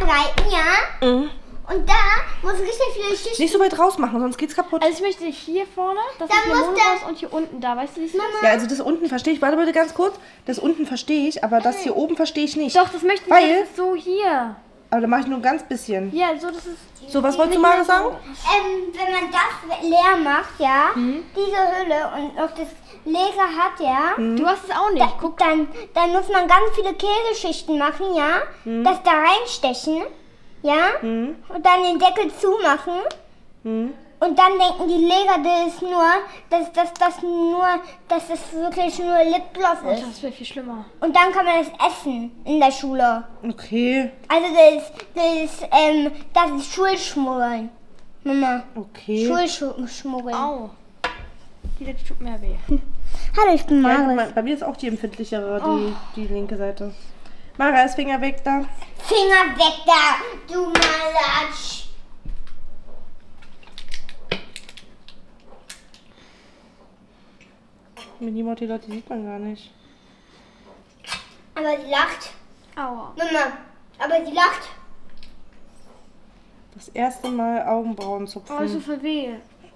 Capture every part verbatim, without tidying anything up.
reiten, ja? Mhm. Und da muss richtig viele Schichten... Nicht so weit raus machen, sonst geht's kaputt. Also ich möchte hier vorne, das ist hier Mono raus und hier unten da, weißt du, wie es ist? Ja, also das unten verstehe ich. Warte bitte ganz kurz. Das unten verstehe ich, aber das hier oben verstehe ich nicht. Doch, das möchte ich Weil, jetzt so hier. Aber da mache ich nur ein ganz bisschen. Ja, so das ist... So, was wolltest du mal sagen? Ähm, wenn man das leer macht, ja, mhm. diese Hülle und noch das leere hat, ja. Mhm. Du hast es auch nicht. Da, Guck. Dann, dann muss man ganz viele Käseschichten machen, ja. Mhm. Das da reinstechen, ja. Mhm. Und dann den Deckel zumachen. Mhm. Und dann denken die Lehrer, das ist nur, dass das, das nur, dass das wirklich nur Lipgloss ist. Das wäre viel schlimmer. Und dann kann man das essen in der Schule. Okay. Also das, das, ähm, das ist Schulschmuggeln. Mama. Okay. Schulschmuggeln. Au. Die Seite tut mehr weh. Hallo, ich bin Ja, Mara. bei mir ist auch die empfindlichere, die, Oh. die linke Seite. Mara, ist Finger weg da. Finger weg da, du Malatsch. Minimotti, Leute, die sieht man gar nicht. Aber sie lacht. Aua. Mama, aber sie lacht. Das erste Mal Augenbrauen zupfen. Oh, ist so voll weh.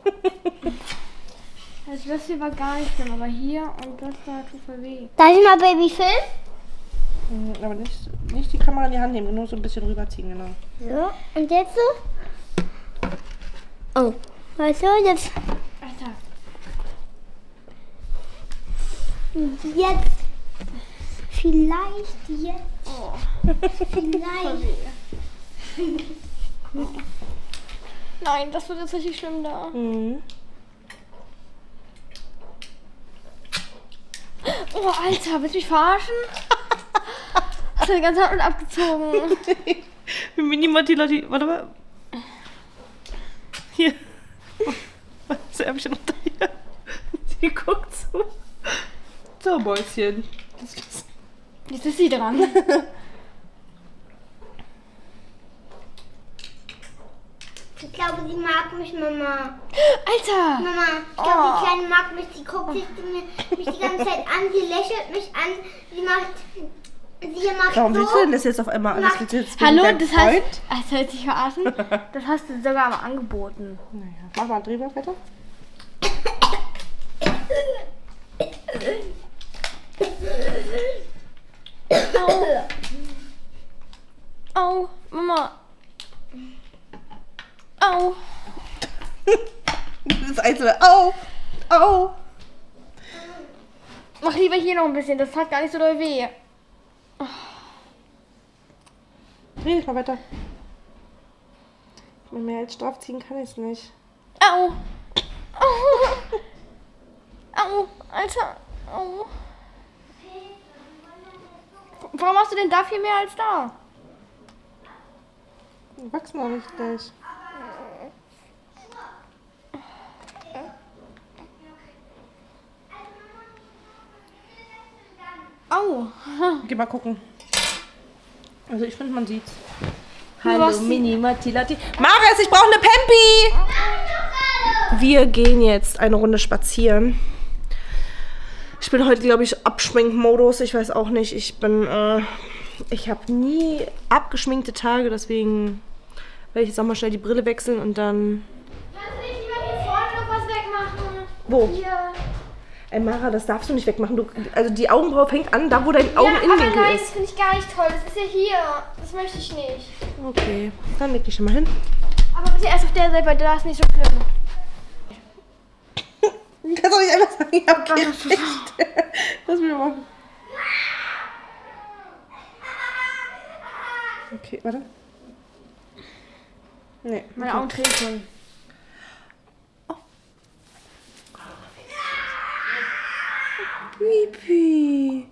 Also das hier war gar nicht schlimm, aber hier und das da tut voll weh. Darf ich mal Baby filmen? Mhm, aber nicht, nicht die Kamera in die Hand nehmen, nur so ein bisschen rüberziehen, genau. So, und jetzt so? Oh, weißt du, jetzt... Alter. Jetzt. Vielleicht jetzt. Oh. Vielleicht. Nein, das wird jetzt richtig schlimm da. Mhm. Oh, Alter, willst du mich verarschen? Hast du die ganze Hand mit abgezogen? Minimotti, Leute, warte mal. Hier. Was ist der Ärmchen unter hier? Die guckt so. So, Mäuschen. Jetzt ist sie dran. Ich glaube, sie mag mich, Mama. Alter! Mama, ich glaube, Oh. die Kleine mag mich. Sie guckt sich mir, mich die ganze Zeit an. Sie lächelt mich an. Sie macht... Sie macht Warum so. willst du denn das jetzt auf einmal alles? Willst du jetzt wegen Hallo, deinem das Freund? heißt, das soll dich verarschen? Das hast du sogar mal angeboten. Naja, mach mal einen Drehwurf weiter. Au. Au, Mama. Au. Das einzelne. Au! Au! Mach lieber hier noch ein bisschen, das tat gar nicht so doll weh. Dreh dich mal weiter. Mehr als straff ziehen kann ich es nicht. Au. Au. Au, Alter. Au. Warum machst du denn da viel mehr als da? Wachs mal nicht gleich. Au. Geh mal gucken. Also ich finde, man sieht's. Du Hallo, hast- Mini, Matilati. Marius, ich brauche eine Pempi! Wir gehen jetzt eine Runde spazieren. Ich bin heute, glaube ich, Abschminkmodus. Ich weiß auch nicht. Ich bin, äh, ich habe nie abgeschminkte Tage, deswegen werde ich jetzt auch mal schnell die Brille wechseln und dann... Kannst du nicht lieber hier vorne noch was wegmachen? Wo? Hier. Ey, Mara, das darfst du nicht wegmachen. Du, also die Augenbraue fängt an, da wo dein Ja, aber Augeninnenwinkel nein, das ist. finde ich gar nicht toll. Das ist ja hier. Das möchte ich nicht. Okay, dann leg dich schon mal hin. Aber bitte erst auf der Seite, weil da ist nicht so schlimm. Du kannst doch nicht einfach sagen, ich hab kein Recht. Lass mich mal machen. Okay, warte. Nee. Meine okay. Augen tränen schon. Pipi.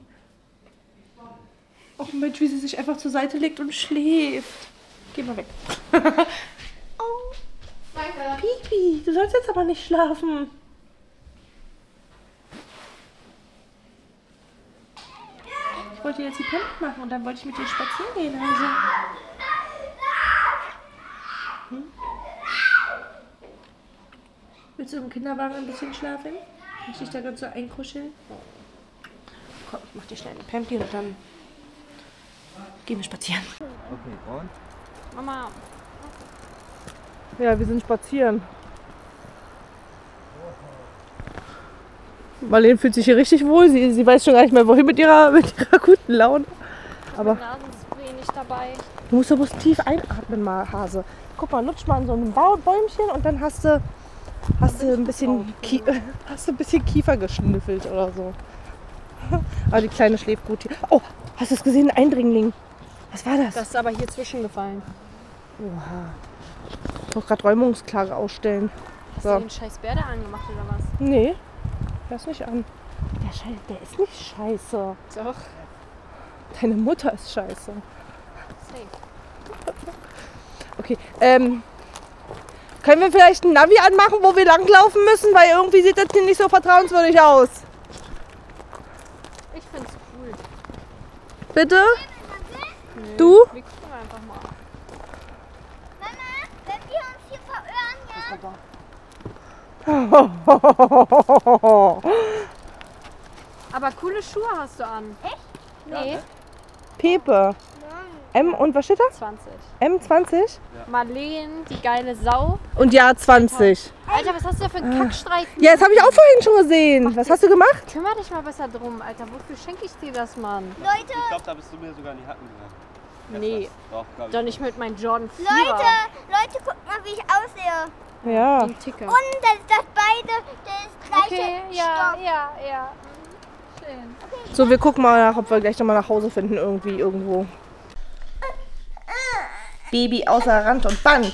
Oh Mensch, wie sie sich einfach zur Seite legt und schläft. Geh mal weg. Oh, Danke. Pipi, du sollst jetzt aber nicht schlafen. Ich wollte jetzt die Pimp machen und dann wollte ich mit dir spazieren gehen. Also. Hm? Willst du im Kinderwagen ein bisschen schlafen? Kann ich dich da ganz so einkuscheln? Komm, ich mach dir schnell einen Pampi und dann gehen wir spazieren. Okay, und? Mama. Ja, wir sind spazieren. Marlene fühlt sich hier richtig wohl. Sie, sie weiß schon gar nicht mehr, wohin mit ihrer, mit ihrer guten Laune. Aber Nasenspray nicht dabei. du musst, du musst tief einatmen, mal, Hase. Guck mal, lutsch mal an so einem Bau- Bäumchen und dann hast du, hast du ein bisschen, Kie hast du ein bisschen Kiefer geschnüffelt oder so. Aber die Kleine schläft gut hier. Oh, hast du es gesehen? Ein Eindringling. Was war das? Das ist aber hier zwischengefallen. Oha. Ich wollte gerade Räumungsklage ausstellen. Hast So. du den scheiß Bär da angemacht oder was? Nee, lass nicht an. Der, Schei der ist nicht scheiße. Doch. Deine Mutter ist scheiße. Safe. Okay, ähm, können wir vielleicht ein Navi anmachen, wo wir langlaufen müssen? Weil irgendwie sieht das hier nicht so vertrauenswürdig aus. Ich find's cool. Bitte? Nö, Du? Wir gucken einfach mal. Mama, wenn wir uns hier verirren, ja? Aber coole Schuhe hast du an. Echt? Nee. Pepe. M und was steht da? zwanzig. M zwanzig? Marleen, die geile Sau. Und Jahr zwanzig. Alter, was hast du da für einen Kackstreifen? Ja, das habe ich auch vorhin schon gesehen. Was hast du gemacht? Kümmer dich mal besser drum, Alter. Wofür schenke ich dir das, Mann? Leute, Ich glaube, da bist du mir sogar in die Hacken gegangen. Nee, Doch, glaub ich. doch nicht mit meinem Jordan vier. Leute, Leute, guckt mal, wie ich aussehe. Ja. Ein Ticker. Und das, das beide, das gleiche Okay, ja, Stoff. ja, ja. Schön. So, wir gucken mal nach, ob wir gleich nochmal nach Hause finden, irgendwie, irgendwo. Baby außer Rand und Band.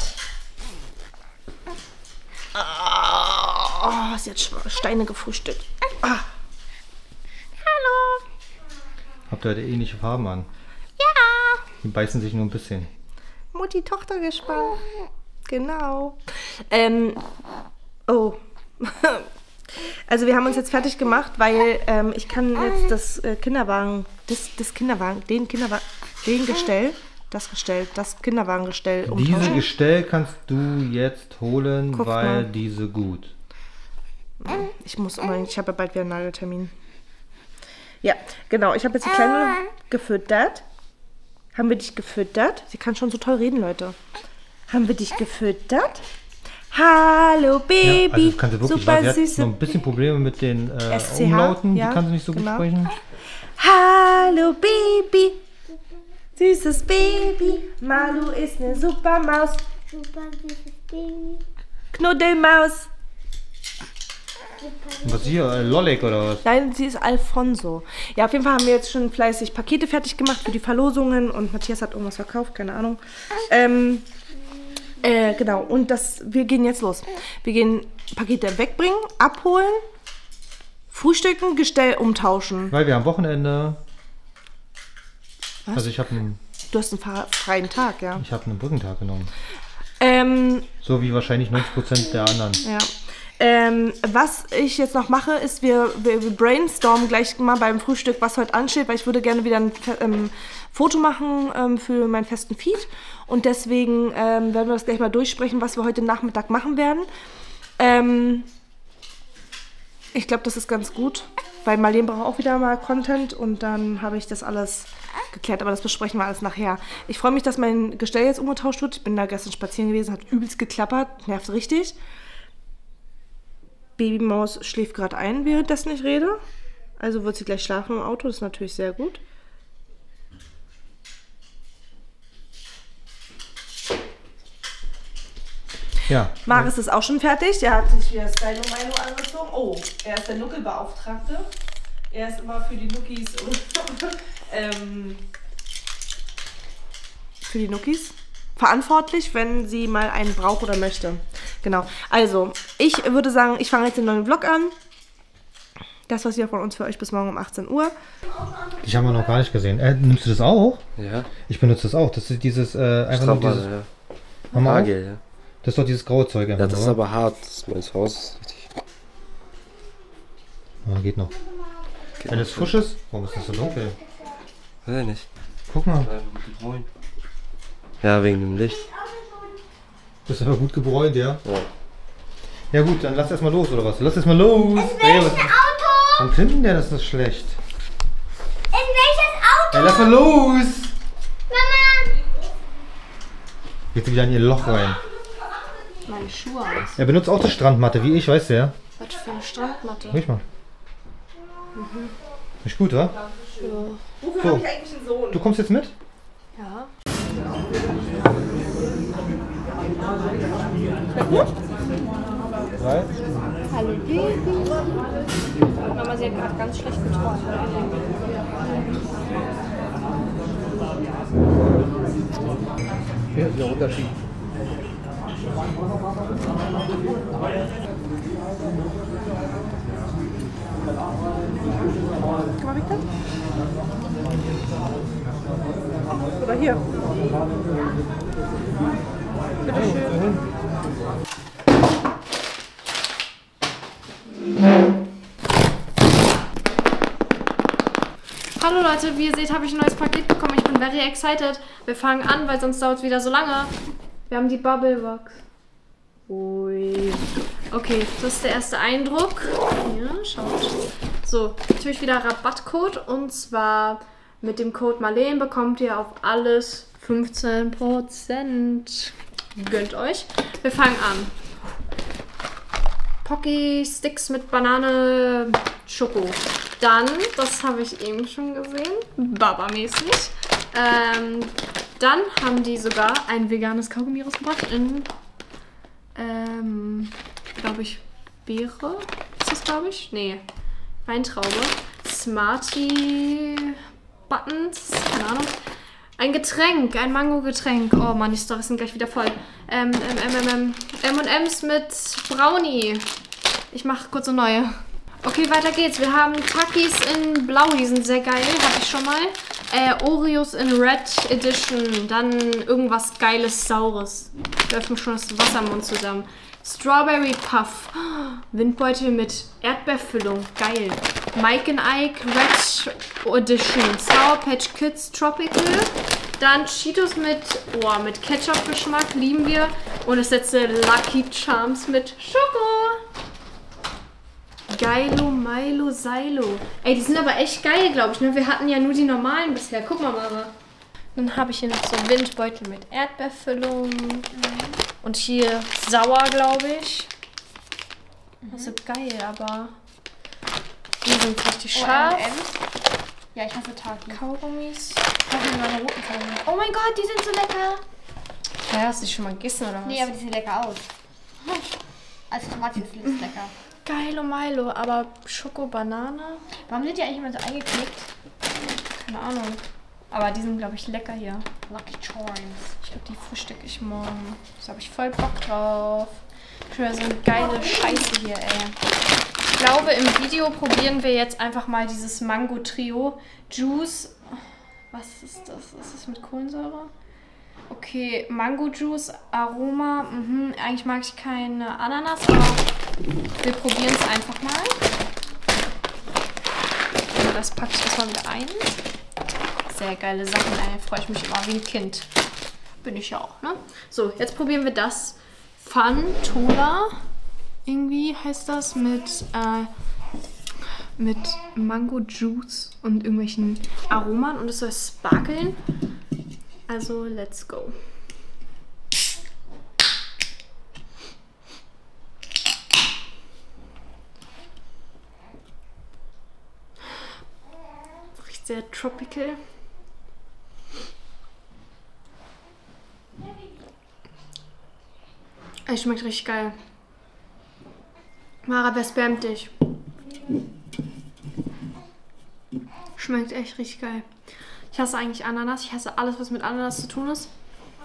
Oh, sie hat Steine gefrühstückt. Ah. Hallo. Habt ihr heute ähnliche Farben an? Ja. Die beißen sich nur ein bisschen. Mutti-Tochter gespannt. Genau. Ähm, oh. Also wir haben uns jetzt fertig gemacht, weil ähm, ich kann jetzt das äh, Kinderwagen, das, das Kinderwagen, den Kinderwagen, den Gestell, das Gestell, das Kinderwagengestell Diese umtauschen. Gestell kannst du jetzt holen, Guck weil mal. diese gut. Ich muss unbedingt, ich habe ja bald wieder einen Nageltermin. Ja, genau. Ich habe jetzt die Kleine gefüttert. Haben wir dich gefüttert? Sie kann schon so toll reden, Leute. Haben wir dich gefüttert? Hallo Baby. Ja, also das kannst du wirklich, super weil sie hat süße. noch ein bisschen Probleme mit den äh, S C H, Umlauten, ja, die kannst du nicht so genau. gut sprechen. Hallo Baby. Süßes Baby. Malu ist eine super Maus. Super süßes Baby. Knuddelmaus. Und was ist hier? Äh, Lolek oder was? Nein, sie ist Alfonso. Ja, auf jeden Fall haben wir jetzt schon fleißig Pakete fertig gemacht für die Verlosungen und Matthias hat irgendwas verkauft, keine Ahnung. Ähm, äh, genau, und das, wir gehen jetzt los. Wir gehen Pakete wegbringen, abholen, frühstücken, Gestell umtauschen. Weil wir am Wochenende. Was? Also ich habe einen, Du hast einen fahr- freien Tag, ja. ich hab einen Brückentag genommen. Ähm, So wie wahrscheinlich neunzig Prozent der anderen. ja. Ähm, was ich jetzt noch mache, ist, wir, wir, wir brainstormen gleich mal beim Frühstück, was heute ansteht, weil ich würde gerne wieder ein ähm, Foto machen ähm, für meinen festen Feed. Und deswegen ähm, werden wir das gleich mal durchsprechen, was wir heute Nachmittag machen werden. Ähm, ich glaube, das ist ganz gut, weil Marlene braucht auch wieder mal Content und dann habe ich das alles geklärt, aber das besprechen wir alles nachher. Ich freue mich, dass mein Gestell jetzt umgetauscht wird. Ich bin da gestern spazieren gewesen, hat übelst geklappert, nervt richtig. Babymaus schläft gerade ein, währenddessen ich rede. Also wird sie gleich schlafen im Auto, das ist natürlich sehr gut. Ja. Maris ist auch schon fertig, der hat sich wieder Style Milo angezogen. Oh, er ist der Nuckelbeauftragte. Er ist immer für die Nuckis und ähm, für die Nuckis verantwortlich, wenn sie mal einen braucht oder möchte. Genau. Also, ich würde sagen, ich fange jetzt den neuen Vlog an. Das war's hier von uns für euch bis morgen um achtzehn Uhr. Die haben wir noch gar nicht gesehen. Äh, nimmst du das auch? Ja. Ich benutze das auch. Das ist dieses, äh, einfach nur dieses. Strafball, Mach ja. mal auf. Hagel, ja. Das ist doch dieses graue Zeug. Ja, einfach das ist nur. aber hart. Das ist meins Haus. Richtig. Ah, geht noch. Geht Wenn noch es frisch ist, warum ist das so dunkel? Weiß ich nicht. Guck mal, Ja, wegen dem Licht. das ist aber gut gebräunt, ja. Ja. Ja gut, dann lass erstmal los, oder was? Lass erstmal los! Ey, was, Auto? warum klingt denn der das so schlecht? In welches Auto? Ey, lass mal los! Mama! Geht sie wieder in ihr Loch rein. Meine Schuhe aus. Er benutzt auch die Strandmatte, wie ich, weißt du ja? Was für eine Strandmatte? Riech mal. Mhm. Ist gut, wa? Ja. Wofür So. habe ich eigentlich einen Sohn? Du kommst jetzt mit? Ja. Drei. Hallo Baby. Mama, sie hat gerade ganz schlecht geträumt. Hier ist der Unterschied. Guck mal, bitte. Oder hier. Bitte schön. Hallo Leute, wie ihr seht, habe ich ein neues Paket bekommen. Ich bin very excited. Wir fangen an, weil sonst dauert es wieder so lange. Wir haben die Bubble Box. Ui. Okay, das ist der erste Eindruck. Ja, schaut. So, natürlich wieder Rabattcode. Und zwar mit dem Code Marleen bekommt ihr auf alles fünfzehn Prozent. Gönnt euch. Wir fangen an. Pocky Sticks mit Banane Schoko. Dann, das habe ich eben schon gesehen, Baba-mäßig. Ähm, dann haben die sogar ein veganes Kaugummi rausgebracht in, ähm, glaube ich, Beere. Ist das, glaube ich? Nee, Weintraube. Smarty Buttons, keine Ahnung. Ein Getränk, ein Mango-Getränk. Oh Mann, die Storys sind gleich wieder voll. Ähm, ähm, M und M's mit Brownie. Ich mache kurz eine neue. Okay, weiter geht's. Wir haben Takis in Blau, die sind sehr geil, hatte ich schon mal. Äh, Oreos in Red Edition, dann irgendwas Geiles, Saures. Wir öffnen schon das Wasser im Mund zusammen. Strawberry Puff, Windbeutel mit Erdbeerfüllung, geil. Mike and Ike Red Edition, Sour Patch Kids Tropical. Dann Cheetos mit, oh, mit Ketchup-Geschmack, lieben wir. Und das letzte Lucky Charms mit Schoko. Geilo, Milo, Silo. Ey, die sind aber echt geil, glaube ich. Ne? Wir hatten ja nur die normalen bisher. Guck mal, Mama. Dann habe ich hier noch so einen Windbeutel mit Erdbeerfüllung. Und hier sauer, glaube ich. Das ist geil, aber die sind richtig scharf. Oh, M und M's. Ja, ich hasse Taki. Kaugummis. Ich hasse meine roten Kaugummis. Oh mein Gott, die sind so lecker. Ja, hast du die schon mal gegessen, oder was? Nee, aber die sehen lecker aus. Also Tomate ist lecker. Geilo Milo, aber Schoko-Banane? Warum sind die eigentlich immer so eingeknickt? Keine Ahnung. Aber die sind, glaube ich, lecker hier. Lucky Charms. Ich glaube, die frühstücke ich morgen. Da habe ich voll Bock drauf. Schon wieder so eine geile Scheiße hier, ey. Ich glaube, im Video probieren wir jetzt einfach mal dieses Mango-Trio Juice. Was ist das? Ist das mit Kohlensäure? Okay, Mango-Juice, Aroma. Mhm. Eigentlich mag ich keine Ananas, aber wir probieren es einfach mal. Das packe ich erstmal wieder ein. Sehr geile Sachen, ey. Freue ich mich immer wie ein Kind. Bin ich ja auch, ne? So, jetzt probieren wir das Fantola. Irgendwie heißt das mit, äh, mit Mango Juice und irgendwelchen Aromen und es soll sparkeln. Also, let's go. Riecht sehr tropical. Es schmeckt richtig geil. Mara, wer spammt dich? Schmeckt echt richtig geil. Ich hasse eigentlich Ananas. Ich hasse alles, was mit Ananas zu tun ist.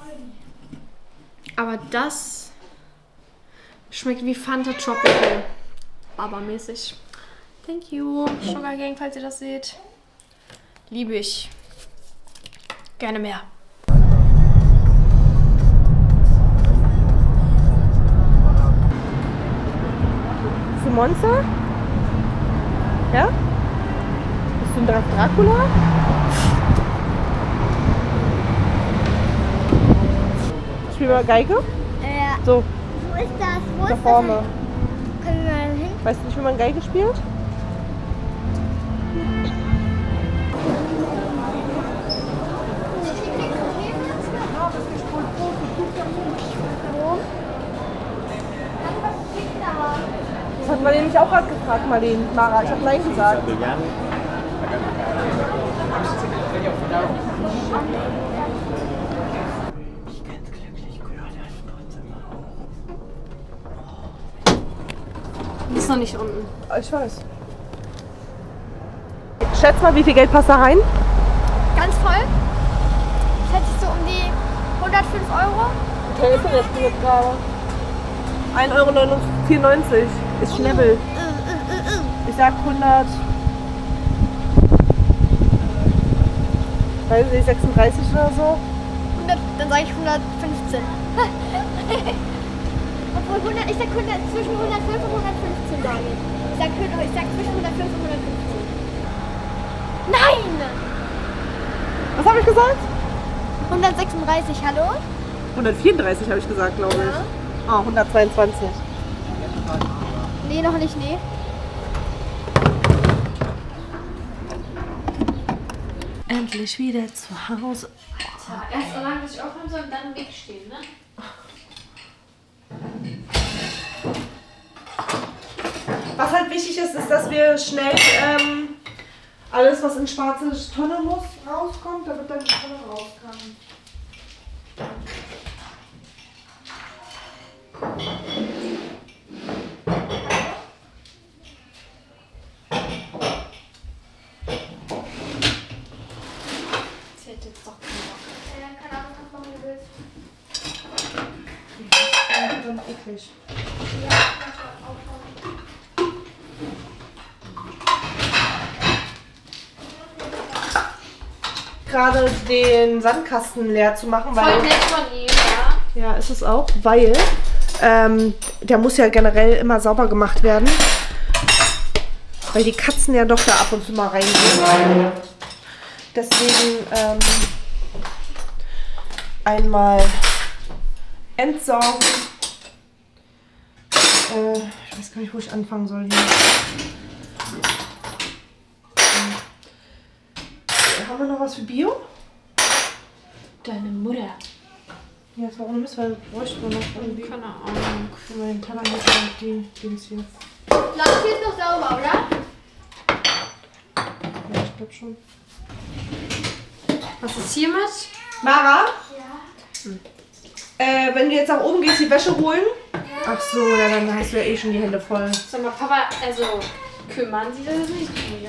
Aber das schmeckt wie Fanta Tropical. Baba-mäßig. Thank you. Sugar Gang, falls ihr das seht. Liebe ich. Gerne mehr. Bist du ein Monster? Ja? Bist du ein Dra- Dracula? Spiel mal Geige? Äh, So, wo ist das? Wo da ist vorne. das? Können wir mal hin? Weißt du nicht, wie man Geige spielt? Hat Marlene mich auch gerade gefragt, Marlene. Mara, ich habe Nein gesagt. Die ist noch nicht unten. Ich weiß. Schätz mal, wie viel Geld passt da rein? Ganz voll. Schätze ich so um die hundertfünf Euro. Okay, ist denn das Spiel jetzt gerade? ein Euro vierundneunzig ist Schnäppel. Ich sag hundert. Weiß nicht, sechsunddreißig oder so. hundert, dann sage ich hundertfünfzehn. Obwohl hundert, ich sag hundert, zwischen hundertfünf und hundertfünfzehn sage ich. Ich sag, ich sag zwischen hundertfünf und hundertfünfzehn. Nein! Was habe ich gesagt? hundertsechsunddreißig, hallo? hundertvierunddreißig habe ich gesagt, glaube ich. Ja. Ah, hundertzweiundzwanzig. Nee, noch nicht, nee. Endlich wieder zu Hause. Tja, erst so lange, bis ich aufhören soll und dann im Weg stehen, ne? Was halt wichtig ist, ist, dass wir schnell ähm, alles, was in schwarze Tonne muss, rauskommt, damit dann die Tonne raus kann. Das hätte jetzt doch keinen Bock. Ja, keine Ahnung, was machen du willst. Das ist dann eklig. Gerade den Sandkasten leer zu machen, weil... Voll nett von ihm, ja. Ja, ist es auch, weil ähm, der muss ja generell immer sauber gemacht werden. Weil die Katzen ja doch da ab und zu mal reingehen. Deswegen ähm, einmal entsorgen. Äh, ich weiß gar nicht, wo ich anfangen soll hier. Äh, haben wir noch was für Bio? Deine Mutter. Ja, das war ohne Mist, weil bräuchten wir noch irgendwie. Keine Ahnung. Für meinen Teller hier und die Dings hier. Lass hier ist noch sauber, oder? Ja, ich glaube schon. Was ist hiermit? Mara? Ja. Äh, wenn du jetzt nach oben gehst, die Wäsche holen. Ach so, ja, dann hast du ja eh schon die Hände voll. Sag mal, Papa, also kümmern Sie das nicht gut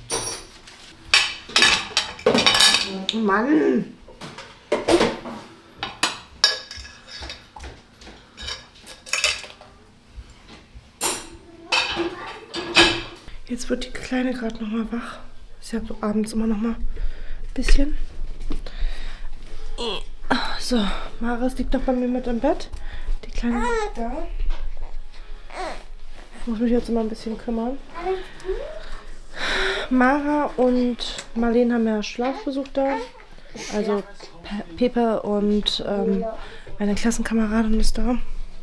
aus. Mann! Jetzt wird die Kleine gerade noch mal wach. Ist ja abends immer noch mal ein bisschen. So, Maris liegt noch bei mir mit im Bett. Die Kleine liegt da. Ich muss mich jetzt immer ein bisschen kümmern. Mara und Marlene haben ja Schlafbesuch da. Also Pe Pepe und ähm, meine Klassenkameradin ist da.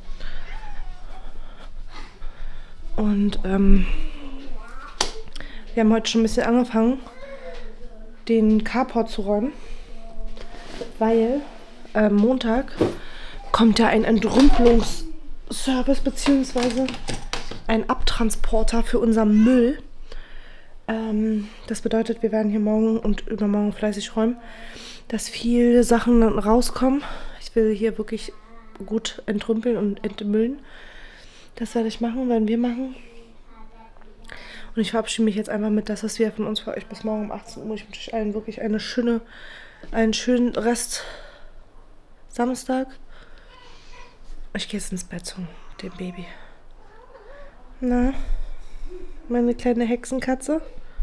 Und ähm, wir haben heute schon ein bisschen angefangen, den Carport zu räumen, weil äh, Montag kommt ja ein Entrümpelungsservice bzw. ein Abtransporter für unseren Müll. Ähm, das bedeutet, wir werden hier morgen und übermorgen fleißig räumen, dass viele Sachen dann rauskommen. Ich will hier wirklich gut entrümpeln und entmüllen. Das werde ich machen, werden wir machen. Und ich verabschiede mich jetzt einfach mit, das was wir von uns für euch bis morgen um achtzehn Uhr. Ich wünsche euch allen wirklich eine schöne, einen schönen Rest Samstag. Ich gehe jetzt ins Bett zu dem Baby. Na, meine kleine Hexenkatze.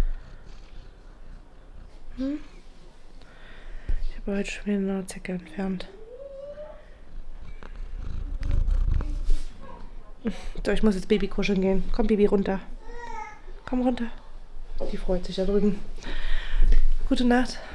Hm? Ich habe heute schon wieder eine Zecke entfernt. So, ich muss jetzt Baby kuscheln gehen. Komm, Baby, runter. Komm runter. Die freut sich da drüben. Gute Nacht.